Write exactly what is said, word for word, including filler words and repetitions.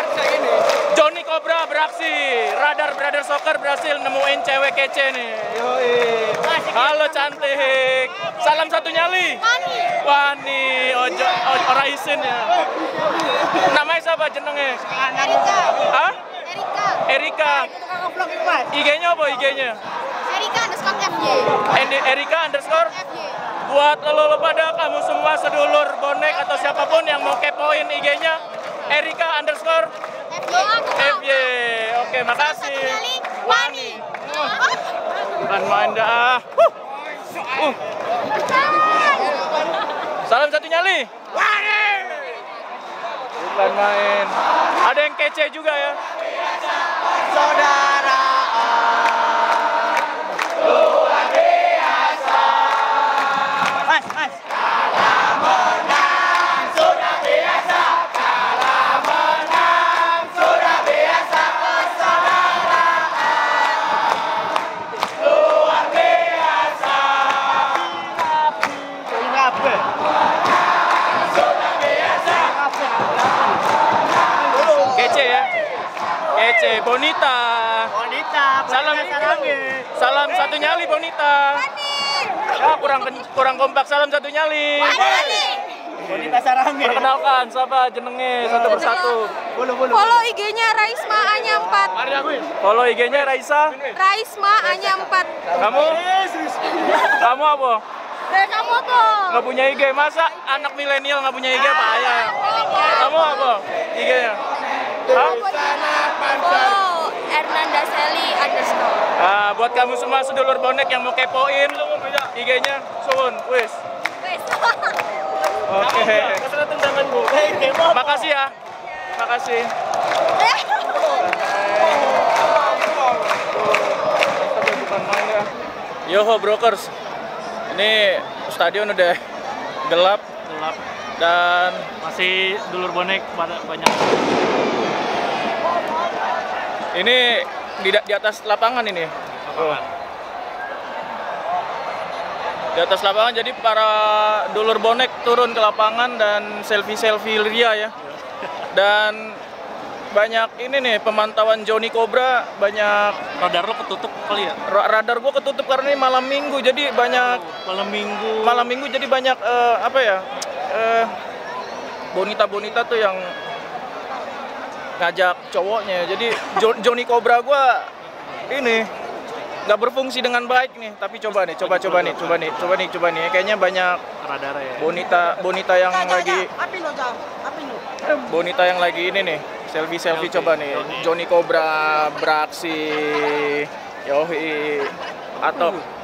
Johnny Cobra beraksi. Radar Brother Soccer berhasil nemuin cewek kece nih. Yoi. Halo cantik. Salam satu nyali. Wani. Wani. Ojo ora isin ya. Namanya siapa jenenge? Erika. Hah? Erika. Erika. I G-nya apa I G-nya? Erika underscore F Y. Endi- Erika underscore F Y. buat lo pada kamu semua sedulur bonek atau siapapun yang mau kepoin I G-nya Erika underscore F Y. F Y. Oke, makasih. Nyali. Wani. Bukan main dah. Huh. Uh. Salam satu nyali. Wani. Bukan main. Ada yang kece juga ya. Saudara luar biasa. Mas, mas. Kalah menang sudah biasa. Kalah menang sudah biasa. Persaudaraan luar biasa. Kenapa? Sudah biasa. Kece ya. Kece Bonita. Bonita, Salam Salam satu nyali Bonita. Ya kurang kurang kompak. Salam satu nyali. Bonita Sarange. Perkenalkan siapa jenenge satu persatu. Bulu bulu. Follow I G-nya Raisma Anya empat. Follow I G-nya Raisa. Raisma Anya empat. Kamu? Kamu apa? Dan kamu apa? Nggak punya I G. Masa anak milenial nggak punya I G Pak Ayah? Kamu apa? I G-nya? Hah? Follow Hernanda Sally underscore. Nah, buat kamu semua sedulur bonek yang mau kepoin I G-nya, suwun, wis. Oke. Makasih ya. Makasih. Yoho Brokers. Ini stadion udah gelap, gelap dan masih dulur bonek pada banyak. ini di, di atas lapangan ini. Oh. Di atas lapangan, jadi para dulur bonek turun ke lapangan dan selfie-selfie ria ya. Dan banyak ini nih pemantauan Johnny Cobra, banyak Radar lo ketutup kali ya? ra- radar gua ketutup karena ini malam minggu, jadi banyak Malam minggu. malam minggu jadi banyak eh, apa ya eh, bonita-bonita tuh yang ngajak cowoknya. Jadi Jo- Johnny Cobra gua ini nggak berfungsi dengan baik nih. Tapi coba nih, coba coba nih, coba nih, coba nih, coba nih. Kayaknya banyak Radar ya. bonita bonita yang lagi Api lo, Jam. Api lo. bonita yang lagi ini nih selfie selfie coba nih Johnny Cobra beraksi, yoi atau